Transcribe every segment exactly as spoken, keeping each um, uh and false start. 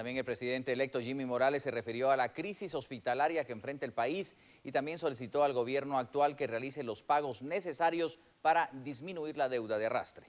También el presidente electo Jimmy Morales se refirió a la crisis hospitalaria que enfrenta el país y también solicitó al gobierno actual que realice los pagos necesarios para disminuir la deuda de arrastre.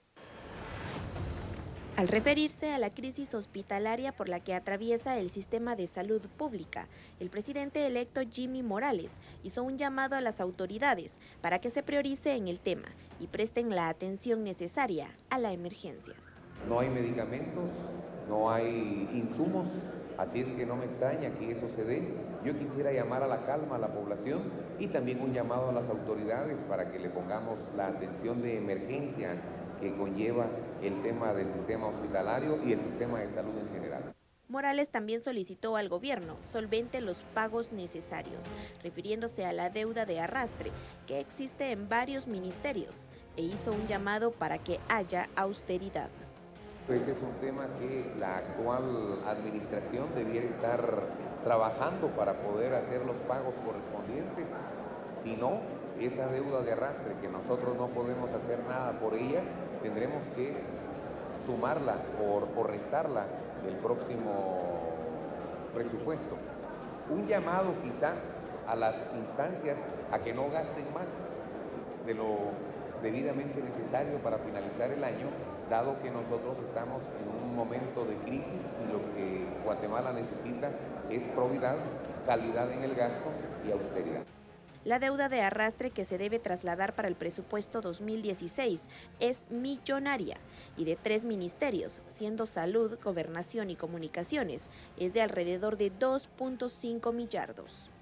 Al referirse a la crisis hospitalaria por la que atraviesa el sistema de salud pública, el presidente electo Jimmy Morales hizo un llamado a las autoridades para que se priorice en el tema y presten la atención necesaria a la emergencia. No hay medicamentos, no hay insumos, así es que no me extraña que eso se dé. Yo quisiera llamar a la calma a la población y también un llamado a las autoridades para que le pongamos la atención de emergencia que conlleva el tema del sistema hospitalario y el sistema de salud en general. Morales también solicitó al gobierno solvente los pagos necesarios, refiriéndose a la deuda de arrastre que existe en varios ministerios, e hizo un llamado para que haya austeridad. Pues es un tema que la actual administración debiera estar trabajando para poder hacer los pagos correspondientes. Si no, esa deuda de arrastre que nosotros no podemos hacer nada por ella, tendremos que sumarla o, o restarla del próximo presupuesto. Un llamado quizá a las instancias a que no gasten más de lo debidamente necesario para finalizar el año, dado que nosotros estamos en un momento de crisis y lo que Guatemala necesita es probidad, calidad en el gasto y austeridad. La deuda de arrastre que se debe trasladar para el presupuesto dos mil dieciséis es millonaria y de tres ministerios, siendo Salud, Gobernación y Comunicaciones, es de alrededor de dos punto cinco millardos.